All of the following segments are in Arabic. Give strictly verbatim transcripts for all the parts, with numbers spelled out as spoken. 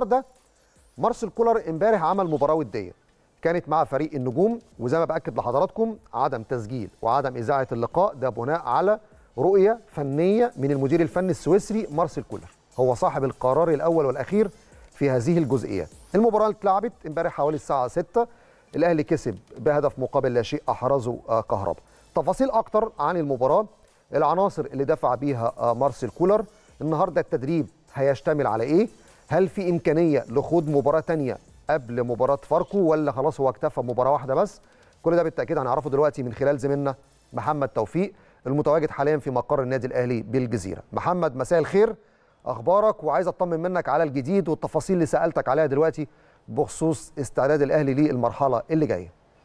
ده مارسيل كولر امبارح عمل مباراه وديه كانت مع فريق النجوم، وزي ما باكد لحضراتكم عدم تسجيل وعدم اذاعه اللقاء ده بناء على رؤيه فنيه من المدير الفني السويسري مارسيل كولر، هو صاحب القرار الاول والاخير في هذه الجزئيه. المباراه اتلعبت امبارح حوالي الساعه ستة، الاهلي كسب بهدف مقابل لا شيء احرزه كهربا. تفاصيل اكتر عن المباراه، العناصر اللي دفع بيها مارسيل كولر، النهارده التدريب هيشتمل على ايه؟ هل في امكانيه لخوض مباراه ثانيه قبل مباراه فاركو ولا خلاص هو اكتفى بمباراه واحده بس؟ كل ده بالتاكيد هنعرفه دلوقتي من خلال زميلنا محمد توفيق المتواجد حاليا في مقر النادي الاهلي بالجزيره. محمد مساء الخير، اخبارك؟ وعايز اطمن منك على الجديد والتفاصيل اللي سالتك عليها دلوقتي بخصوص استعداد الاهلي للمرحله اللي جايه.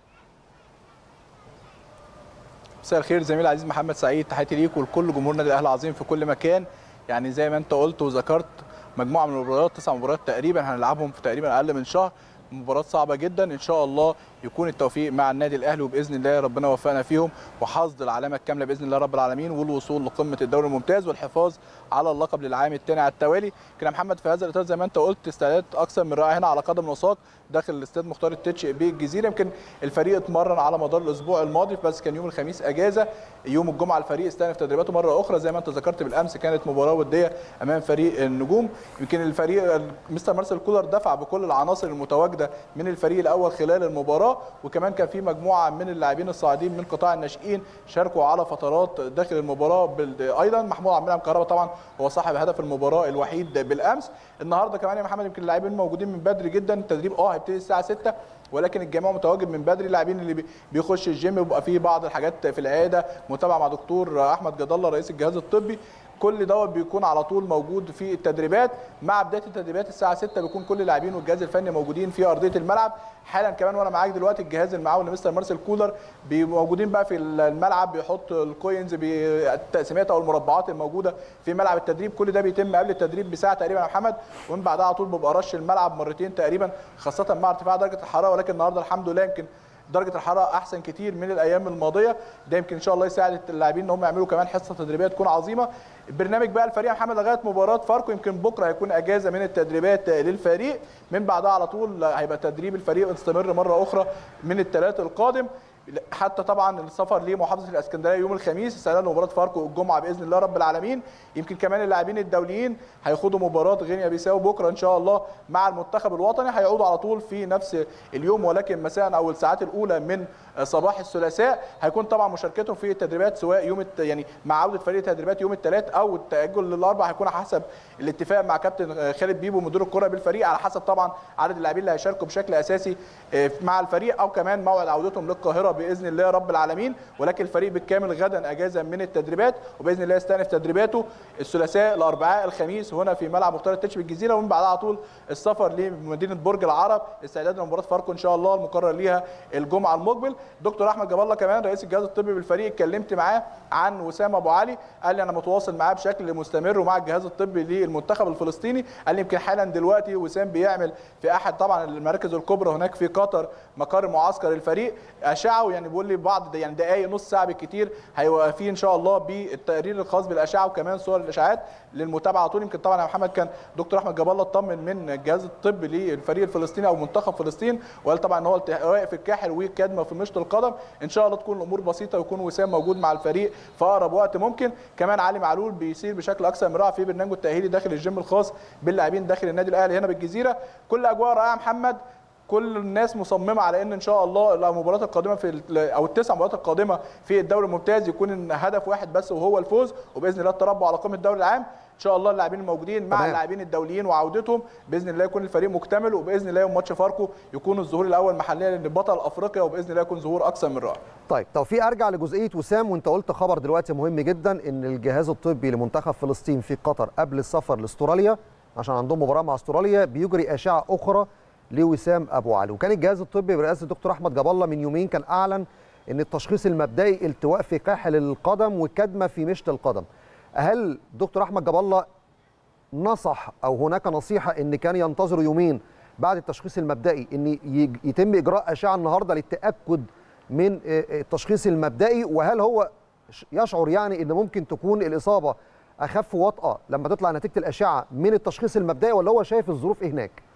مساء الخير زميلي العزيز محمد سعيد، تحياتي ليك ولكل جمهور النادي الاهلي العظيم في كل مكان. يعني زي ما انت قلت وذكرت مجموعه من المباريات، تسع مباريات تقريبا هنلعبهم في تقريبا اقل من شهر، مباريات صعبه جدا. ان شاء الله يكون التوفيق مع النادي الاهلي وباذن الله ربنا يوفقنا فيهم وحصد العلامه الكامله باذن الله رب العالمين والوصول لقمه الدوري الممتاز والحفاظ على اللقب للعام الثاني على التوالي. كنا محمد في هذا الاطار زي ما انت قلت استعدادات اكثر من رائعه هنا على قدم وساق داخل الاستاد مختار التتش بالجزيره. يمكن الفريق اتمرن على مدار الاسبوع الماضي بس كان يوم الخميس اجازه، يوم الجمعه الفريق استأنف تدريباته مره اخرى. زي ما انت ذكرت بالامس كانت مباراه وديه امام فريق النجوم. يمكن الفريق مستر مارسيل كولر دفع بكل العناصر المتواجده من الفريق الاول خلال المباراه، وكمان كان في مجموعه من اللاعبين الصاعدين من قطاع الناشئين شاركوا على فترات داخل المباراه. ايضا محمود عبد المنعم كهربا طبعا هو صاحب هدف المباراه الوحيد بالامس. النهارده كمان يا محمد يمكن اللاعبين موجودين من بدري جدا، التدريب اه هيبتدي الساعه ستة ولكن الجميع متواجد من بدري. اللاعبين اللي بيخش الجيم بيبقى فيه بعض الحاجات في العياده متابعه مع دكتور احمد جد الله رئيس الجهاز الطبي، كل دوت بيكون على طول موجود في التدريبات. مع بدايه التدريبات الساعه ستة بيكون كل اللاعبين والجهاز الفني موجودين في ارضيه الملعب. حالا كمان وانا معاك دلوقتي الجهاز المعاون لمستر مارسيل كولر موجودين بقى في الملعب، بيحط الكوينز بالتقسيمات او المربعات الموجوده في ملعب التدريب. كل ده بيتم قبل التدريب بساعه تقريبا يا محمد، ومن بعدها على طول بيبقى رش الملعب مرتين تقريبا خاصه مع ارتفاع درجه الحراره. ولكن النهارده الحمد لله يمكن درجه الحراره احسن كتير من الايام الماضيه، ده يمكن ان شاء الله يساعد اللاعبين ان هم يعملوا كمان حصه تدريبيه تكون عظيمه. البرنامج بقى الفريق محمد لغايه مباراه فاركو، يمكن بكره هيكون اجازه من التدريبات للفريق، من بعدها على طول هيبقى تدريب الفريق مستمر مره اخرى من الثلاث القادم، حتى طبعا السفر لمحافظه الاسكندريه يوم الخميس استعداد لمباراه فاركو الجمعه باذن الله رب العالمين. يمكن كمان اللاعبين الدوليين هيخوضوا مباراه غينيا بيساو بكره ان شاء الله مع المنتخب الوطني، هيعودوا على طول في نفس اليوم ولكن مساء او الساعات الاولى من صباح الثلاثاء. هيكون طبعا مشاركتهم في التدريبات سواء يوم الت... يعني مع عوده فريق التدريبات يوم الثلاث او التاجل للاربع، هيكون حسب الاتفاق مع كابتن خالد بيبو مدير الكره بالفريق، على حسب طبعا عدد اللاعبين اللي هيشاركوا بشكل اساسي مع الفريق او كمان موعد عودتهم للقاهره باذن الله رب العالمين. ولكن الفريق بالكامل غدا اجازه من التدريبات وباذن الله يستأنف تدريباته الثلاثاء الاربعاء الخميس هنا في ملعب مختار التتش بالجزيره، ومن بعدها على طول السفر لمدينه برج العرب استعدادا لمباراه فاركو ان شاء الله المقرر ليها الجمعه المقبل. دكتور احمد جاب الله كمان رئيس الجهاز الطبي بالفريق اتكلمت معاه عن وسام ابو علي، قال لي انا متواصل معاه بشكل مستمر ومع الجهاز الطبي للمنتخب الفلسطيني. قال لي يمكن حالا دلوقتي وسام بيعمل في احد طبعا المراكز الكبرى هناك في قطر مقر معسكر الفريق اشعه، يعني بيقول لي بعض يعني دقائق نص ساعه بالكثير هيبقى فيه ان شاء الله بالتقرير الخاص بالاشعه وكمان صور الاشعاعات للمتابعه على طول. يمكن طبعا يا محمد كان دكتور احمد جاب الله اطمن من الجهاز الطبي للفريق الفلسطيني او منتخب فلسطين، وقال طبعا ان هو واقف الكاحل وكدمه في مشط القدم، ان شاء الله تكون الامور بسيطه ويكون وسام موجود مع الفريق في اقرب وقت ممكن. كمان علي معلول بيسير بشكل اكثر من رائع في برنامجه التاهيلي داخل الجيم الخاص باللاعبين داخل النادي الاهلي هنا بالجزيره. كل اجواء رائعه محمد، كل الناس مصممه على ان ان شاء الله المباريات القادمه في او التسع مباريات القادمه في الدوري الممتاز يكون هدف واحد بس وهو الفوز وباذن الله التربع على قمه الدوري العام. ان شاء الله اللاعبين الموجودين مع اللاعبين الدوليين وعودتهم باذن الله يكون الفريق مكتمل، وباذن الله يوم ماتش فاركو يكون الظهور الاول محليا لبطل افريقيا وباذن الله يكون ظهور اكثر من رائع. طيب توفيق، ارجع لجزئيه وسام، وانت قلت خبر دلوقتي مهم جدا ان الجهاز الطبي لمنتخب فلسطين في قطر قبل السفر لاستراليا عشان عندهم مباراه مع استراليا بيجري اشعه اخرى لوسام ابو علي. وكان الجهاز الطبي برئاسه الدكتور احمد جاب الله من يومين كان اعلن ان التشخيص المبدئي التواء في كاحل القدم وكدمه في مشط القدم. هل دكتور احمد جاب الله نصح او هناك نصيحه ان كان ينتظروا يومين بعد التشخيص المبدئي ان يتم اجراء اشعه النهارده للتاكد من التشخيص المبدئي؟ وهل هو يشعر يعني ان ممكن تكون الاصابه اخف وطأه لما تطلع نتيجه الاشعه من التشخيص المبدئي، ولا هو شايف الظروف ايه هناك؟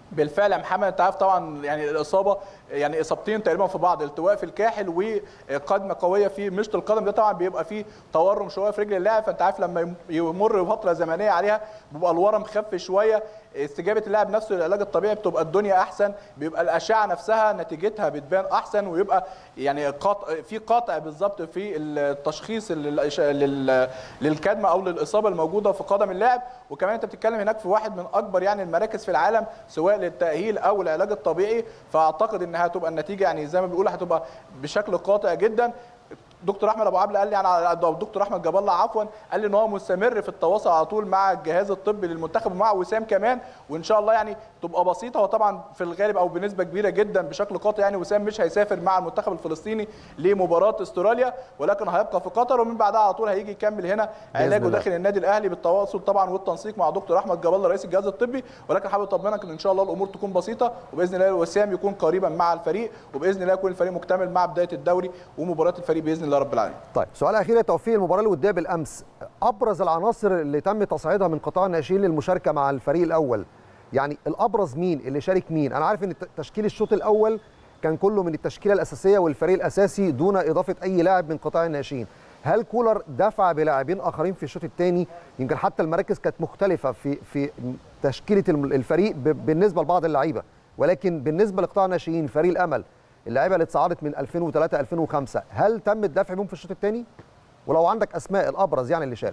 بالفعل يا محمد، انت عارف طبعا يعني الاصابه يعني اصابتين تقريبا في بعض، التواء في الكاحل وقدمه قويه في مشط القدم، ده طبعا بيبقى فيه تورم شويه في رجل اللاعب، فانت عارف لما يمر فتره زمنيه عليها بيبقى الورم خف شويه، استجابه اللاعب نفسه للعلاج الطبيعي بتبقى الدنيا احسن، بيبقى الاشعه نفسها نتيجتها بتبان احسن، ويبقى يعني قطع في قطع بالظبط في التشخيص للكدمه او للاصابه الموجوده في قدم اللاعب. وكمان انت بتتكلم هناك في واحد من اكبر يعني المراكز في العالم سواء للتاهيل او العلاج الطبيعي، فاعتقد انها هتبقى النتيجه يعني زي ما بنقول هتبقى بشكل قاطع جدا. دكتور احمد ابو عبله قال لي يعني دكتور احمد جاب الله عفوا قال لي ان هو مستمر في التواصل على طول مع الجهاز الطبي للمنتخب ومع وسام كمان، وان شاء الله يعني تبقى بسيطه، وطبعا في الغالب او بنسبه كبيره جدا بشكل قاطع يعني وسام مش هيسافر مع المنتخب الفلسطيني لمباراه استراليا، ولكن هيبقى في قطر، ومن بعدها على طول هيجي يكمل هنا علاجه داخل النادي الاهلي بالتواصل طبعا والتنسيق مع دكتور احمد جاب الله رئيس الجهاز الطبي. ولكن حابب اطمنك ان ان شاء الله الامور تكون بسيطه، وباذن الله وسام يكون قريبا مع الفريق، وباذن الله يكون الفريق مكتمل مع بدايه الدوري ومباراه الفريق باذن الله رب العالمين. طيب سؤال اخير يا توفيق، المباراه الوديه بالامس ابرز العناصر اللي تم تصعيدها من قطاع الناشئين للمشاركه مع الفريق الاول، يعني الابرز مين اللي شارك مين؟ انا عارف ان تشكيل الشوط الاول كان كله من التشكيله الاساسيه والفريق الاساسي دون اضافه اي لاعب من قطاع الناشئين، هل كولر دفع بلاعبين اخرين في الشوط الثاني؟ يمكن حتى المراكز كانت مختلفه في في تشكيله الفريق بالنسبه لبعض اللعيبه، ولكن بالنسبه لقطاع الناشئين فريق الامل اللاعيبه اللي اتصعدت من ألفين وثلاثة ألفين وخمسة هل تم الدفع بهم في الشوط الثاني؟ ولو عندك اسماء الابرز يعني اللي شارك.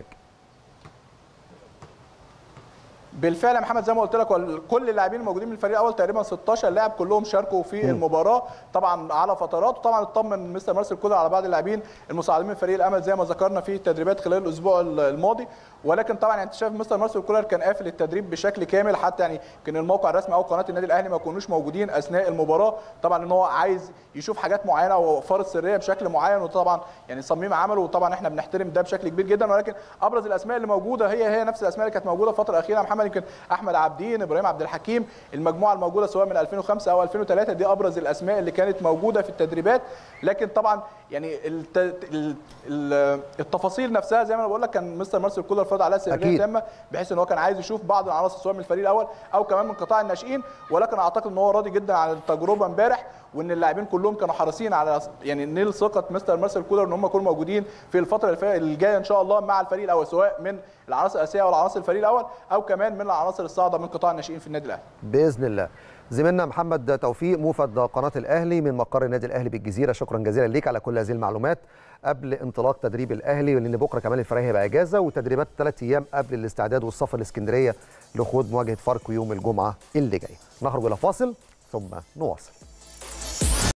بالفعل يا محمد زي ما قلت لك كل اللاعبين الموجودين من الفريق الاول تقريبا ستاشر لاعب كلهم شاركوا في م. المباراه طبعا على فترات، وطبعا اطمن مستر مارسيل كولر على بعض اللاعبين المصعدين من فريق الامل زي ما ذكرنا في التدريبات خلال الاسبوع الماضي. ولكن طبعا انت شايف مستر مارسيل كولر كان قافل التدريب بشكل كامل، حتى يعني كان الموقع الرسمي او قناه النادي الاهلي ما يكونوش موجودين اثناء المباراه، طبعا ان هو عايز يشوف حاجات معينه وفرض سريه بشكل معين، وطبعا يعني صميم عمله، وطبعا احنا بنحترم ده بشكل كبير جدا. ولكن ابرز الاسماء اللي موجوده هي هي نفس الاسماء اللي كانت موجوده الفتره الاخيره. محمد يمكن احمد عابدين، ابراهيم عبد الحكيم، المجموعه الموجوده سواء من ألفين وخمسة او ألفين وثلاثة دي ابرز الاسماء اللي كانت موجوده في التدريبات. لكن طبعا يعني التفاصيل نفسها زي ما انا بقول لك كان مستر مارسيل كولر فرض عليها سريه تامه، بحيث ان هو كان عايز يشوف بعض العناصر سواء من الفريق الاول او كمان من قطاع الناشئين. ولكن اعتقد ان هو راضي جدا عن التجربه امبارح، وان اللاعبين كلهم كانوا حريصين على يعني نيل ثقه مستر مارسيل كولر ان هم يكونوا موجودين في الفتره الجايه ان شاء الله مع الفريق الاول، سواء من العناصر الاساسيه او العناصر الفريق الاول او كمان من العناصر الصاعده من قطاع الناشئين في النادي الاهلي باذن الله. زميلنا محمد توفيق موفد قناه الاهلي من مقر النادي الاهلي بالجزيره، شكرا جزيلا ليك على كل هذه المعلومات قبل انطلاق تدريب الاهلي، لان بكره كمان الفريق هيبقى اجازه وتدريبات ثلاث ايام قبل الاستعداد والسفر لاسكندريه لخوض مواجهه فاركو يوم الجمعه اللي جاي. نخرج الى فاصل ثم نواصل.